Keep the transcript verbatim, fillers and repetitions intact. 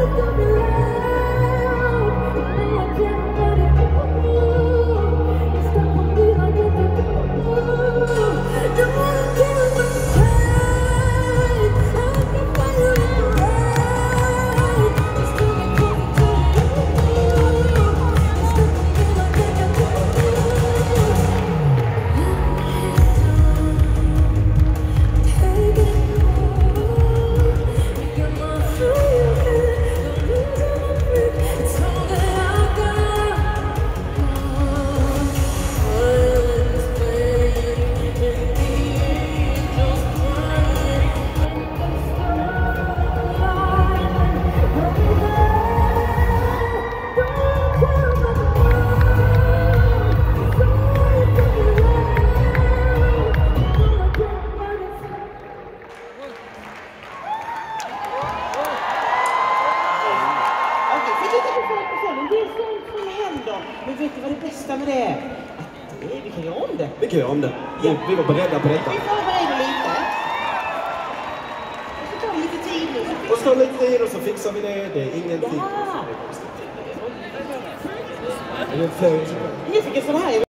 Men vet du vad det bästa med det är? Att det är, vi kan göra om det. Vi kan göra om det. Ja. Vi var beredda på detta. Vi förbereder lite. Och så tar det lite tid nu. Och så tar det lite tid och så fixar vi det. Det är ingenting. Ja. Är det fler? Jag tycker sån här.